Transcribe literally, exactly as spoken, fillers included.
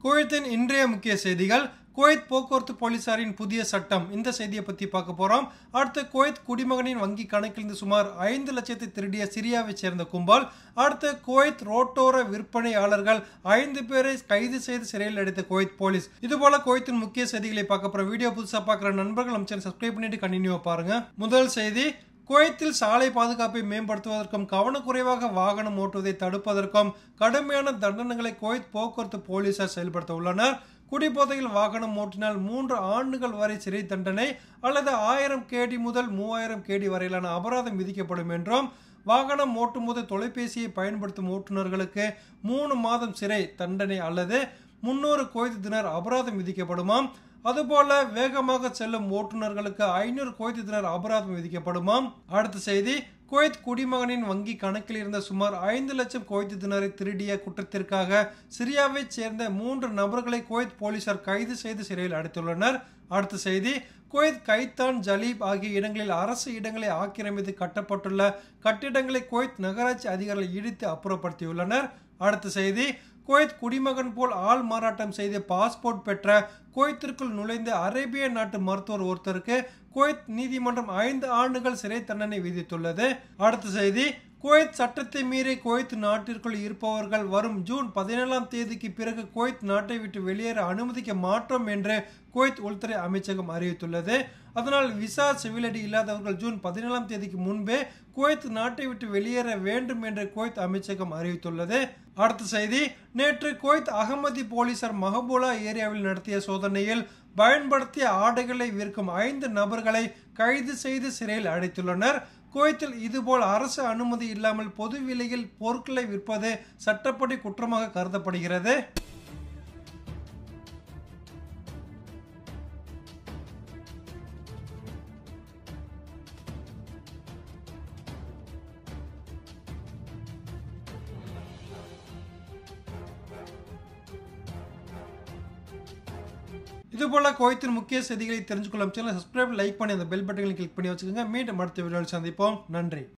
குவைத்தின் இன்றைய முக்கிய செய்திகள். குவைத் போக்குவரத்து போலீசாரின் புதிய சட்டம், இந்த செய்தியை பற்றி பார்க்க போகிறோம். அடுத்து, குவைத் குடிமகனின் வங்கி கணக்கிலிருந்து சுமார் ஐந்து லட்சத்தை திருடிய சிரியாவை சேர்ந்த கும்பல். அடுத்து, குவைத் ரோட்டோர விற்பனையாளர்கள் ஐந்து பேரை கைது செய்து சிறையில் அடைத்த குவைத் போலீஸ். இதுபோல குவைத்தின் முக்கிய செய்திகளை பார்க்க போகிற வீடியோ புதுசாக பார்க்குற நண்பர்கள் நம்ம சேனல் சப்ஸ்கிரைப் பண்ணிட்டு கண்டினியூ பாருங்க. முதல் செய்தி, குவைத்தில் சாலை பாதுகாப்பை மேம்படுத்துவதற்கும் கவனக்குறைவாக வாகனம் ஓட்டுவதை தடுப்பதற்கும் கடுமையான தண்டனைகளை குவைத் போக்குவரத்து போலீசார் செயல்படுத்த உள்ளனர். குடிபோதையில் வாகனம் ஓட்டினால் மூன்று ஆண்டுகள் வரை சிறை தண்டனை அல்லது ஆயிரம் கேடி முதல் மூவாயிரம் கேடி வரையிலான அபராதம் விதிக்கப்படும் என்றும், வாகனம் ஓட்டும் போது தொலைபேசியை பயன்படுத்தும் ஓட்டுநர்களுக்கு மூணு மாதம் சிறை தண்டனை அல்லது முன்னூறு குவைத் தினார் அபராதம் விதிக்கப்படுமாம். அதுபோல வேகமாக செல்லும் ஓட்டுநர்களுக்கு ஐநூறு குவைத் தினார் அபராதம் விதிக்கப்படுமாம். அடுத்த செய்தி, குவைத் குடிமகனின் வங்கி கணக்கில் இருந்த சுமார் ஐந்து லட்சம் குவைத் தினாரை திருடிய குற்றத்திற்காக சிரியாவைச் சேர்ந்த மூன்று நபர்களை குவைத் போலீசார் கைது செய்து சிறையில் அடைத்துள்ளனர். அடுத்த செய்தி, குவைத் கைத்தான் ஜலீப் ஆகிய இடங்களில் அரசு இடங்களை ஆக்கிரமித்து கட்டப்பட்டுள்ள கட்டிடங்களை குவைத் நகராட்சி அதிகாரிகள் இடித்து அப்புறப்படுத்தியுள்ளனர். அடுத்த செய்தி, குவைத் குடிமகன் போல் ஆள் மாறாட்டம் செய்து பாஸ்போர்ட் பெற்ற குவைத்திற்குள் நுழைந்த அரேபிய நாட்டு மருத்துவர் ஒருத்தருக்கு குவைத் நீதிமன்றம் ஐந்து ஆண்டுகள் சிறை தண்டனை விதித்துள்ளது. அடுத்த செய்தி, குவைத் சட்டத்தை மீறி குவைத் நாட்டிற்குள் இருப்பவர்கள் வரும் ஜூன் பதினேழாம் தேதிக்கு பிறகு குவைத் நாட்டை விட்டு வெளியேற அனுமதிக்க மாட்டோம் என்று குவைத் உள்துறை அமைச்சகம் அறிவித்துள்ளது. அதனால் விசா சிவிலடி இல்லாதவர்கள் ஜூன் பதினேழாம் தேதிக்கு முன்பே குவைத் நாட்டை விட்டு வெளியேற வேண்டும் என்று குவைத் அமைச்சகம் அறிவித்துள்ளது. அடுத்த செய்தி, நேற்று குவைத் அகமதி போலீசார் மஹபூலா ஏரியாவில் நடத்திய சோதனையில் பயன்படுத்திய ஆடைகளை விற்கும் ஐந்து நபர்களை கைது செய்து சிறையில் அடைத்துள்ளனர். குவைத்தில் இதுபோல் அரசு அனுமதி இல்லாமல் பொது விலையில் பொருட்களை விற்பது சட்டப்படி குற்றமாக கருதப்படுகிறது. இதுபோல குவைத்தின் முக்கிய செய்திகளை தெரிஞ்சுக்கொள்ளும் சேனல் சப்ஸ்கிரைப், லைக் பண்ணி அந்த பெல் பட்டனை கிளிக் பண்ணி வச்சுக்கோங்க. மீண்டும் அடுத்த வீடியோவில் சந்திப்போம். நன்றி.